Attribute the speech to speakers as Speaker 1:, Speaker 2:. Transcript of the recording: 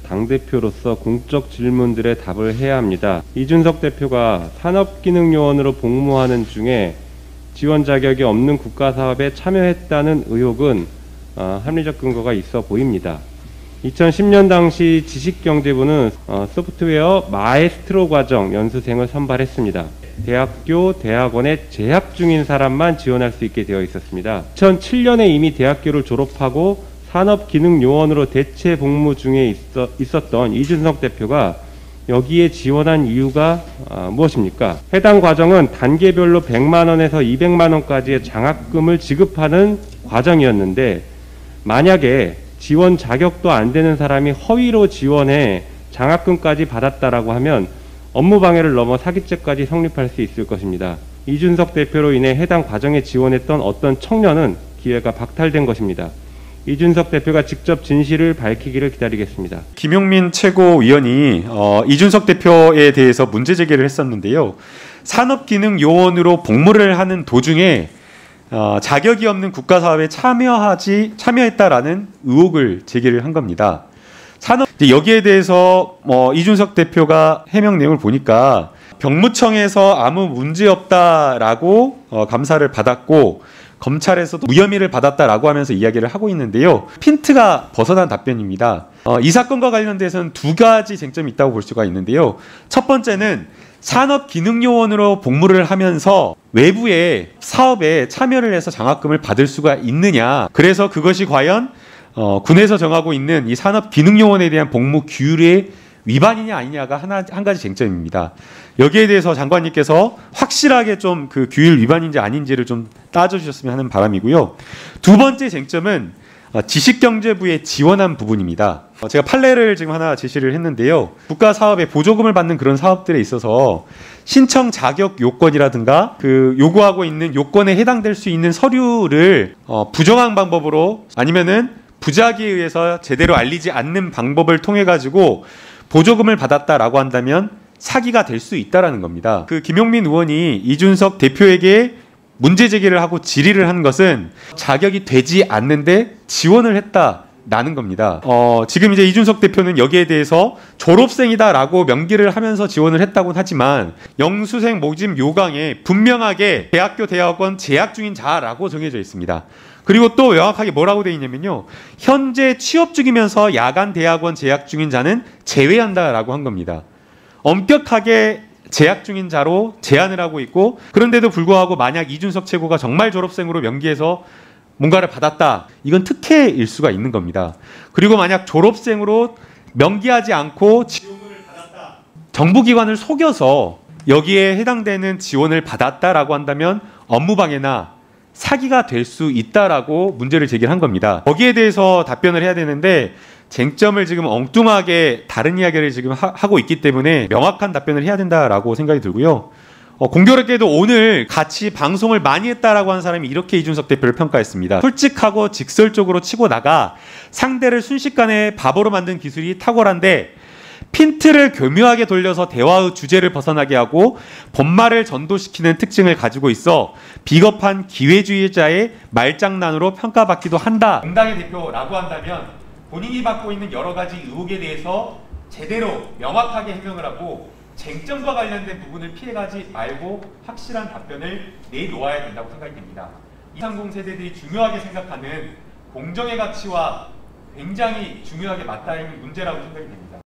Speaker 1: 당대표로서 공적 질문들에 답을 해야 합니다. 이준석 대표가 산업기능요원으로 복무하는 중에 지원 자격이 없는 국가사업에 참여했다는 의혹은 합리적 근거가 있어 보입니다. 2010년 당시 지식경제부는 소프트웨어 마에스트로 과정 연수생을 선발했습니다. 대학교, 대학원에 재학 중인 사람만 지원할 수 있게 되어 있었습니다. 2007년에 이미 대학교를 졸업하고 산업기능요원으로 대체 복무 중에 있었던 이준석 대표가 여기에 지원한 이유가 무엇입니까? 해당 과정은 단계별로 100만 원에서 200만 원까지의 장학금을 지급하는 과정이었는데, 만약에 지원 자격도 안 되는 사람이 허위로 지원해 장학금까지 받았다라고 하면 업무방해를 넘어 사기죄까지 성립할 수 있을 것입니다. 이준석 대표로 인해 해당 과정에 지원했던 어떤 청년은 기회가 박탈된 것입니다. 이준석 대표가 직접 진실을 밝히기를 기다리겠습니다.
Speaker 2: 김용민 최고위원이 이준석 대표에 대해서 문제 제기를 했었는데요. 산업기능요원으로 복무를 하는 도중에 자격이 없는 국가사업에 참여했다라는 의혹을 제기를 한 겁니다. 여기에 대해서 이준석 대표가 해명 내용을 보니까 병무청에서 아무 문제 없다라고 감사를 받았고 검찰에서도 무혐의를 받았다라고 하면서 이야기를 하고 있는데요. 핀트가 벗어난 답변입니다. 이 사건과 관련돼서는 두 가지 쟁점이 있다고 볼 수가 있는데요. 첫 번째는 산업기능요원으로 복무를 하면서 외부의 사업에 참여를 해서 장학금을 받을 수가 있느냐, 그래서 그것이 과연 군에서 정하고 있는 이 산업기능요원에 대한 복무 규율의 위반이냐 아니냐가 한 가지 쟁점입니다. 여기에 대해서 장관님께서 확실하게 좀 그 규율 위반인지 아닌지를 좀 따져주셨으면 하는 바람이고요. 두 번째 쟁점은 지식경제부에 지원한 부분입니다. 제가 판례를 지금 하나 제시를 했는데요. 국가 사업에 보조금을 받는 그런 사업들에 있어서 신청 자격 요건이라든가 그 요구하고 있는 요건에 해당될 수 있는 서류를 부정한 방법으로 아니면은 부작위에 의해서 제대로 알리지 않는 방법을 통해 가지고 보조금을 받았다라고 한다면 사기가 될 수 있다라는 겁니다. 그 김용민 의원이 이준석 대표에게 문제 제기를 하고 질의를 한 것은 자격이 되지 않는데 지원을 했다라는 겁니다. 지금 이제 이준석 대표는 여기에 대해서 졸업생이다라고 명기를 하면서 지원을 했다고는 하지만 영수생 모집 요강에 분명하게 대학교, 대학원 재학 중인 자라고 정해져 있습니다. 그리고 또 명확하게 뭐라고 되어 있냐면요. 현재 취업 중이면서 야간 대학원 재학 중인 자는 제외한다라고 한 겁니다. 엄격하게 재학 중인 자로 제한을 하고 있고, 그런데도 불구하고 만약 이준석 최고가 정말 졸업생으로 명기해서 뭔가를 받았다, 이건 특혜일 수가 있는 겁니다. 그리고 만약 졸업생으로 명기하지 않고 지원을 받았다, 정부기관을 속여서 여기에 해당되는 지원을 받았다라고 한다면 업무방해나 사기가 될 수 있다라고 문제를 제기한 겁니다. 거기에 대해서 답변을 해야 되는데 쟁점을 지금 엉뚱하게 다른 이야기를 지금 하고 있기 때문에 명확한 답변을 해야 된다라고 생각이 들고요. 공교롭게도 오늘 같이 방송을 많이 했다라고 하는 사람이 이렇게 이준석 대표를 평가했습니다. 솔직하고 직설적으로 치고 나가 상대를 순식간에 바보로 만든 기술이 탁월한데 핀트를 교묘하게 돌려서 대화의 주제를 벗어나게 하고 본말을 전도시키는 특징을 가지고 있어 비겁한 기회주의자의 말장난으로 평가받기도 한다. 정당의 대표라고 한다면 본인이 받고 있는 여러 가지 의혹에 대해서 제대로 명확하게 해명을 하고 쟁점과 관련된 부분을 피해가지 말고 확실한 답변을 내놓아야 된다고 생각이 됩니다. 230 세대들이 중요하게 생각하는 공정의 가치와 굉장히 중요하게 맞닿는 문제라고 생각이 됩니다.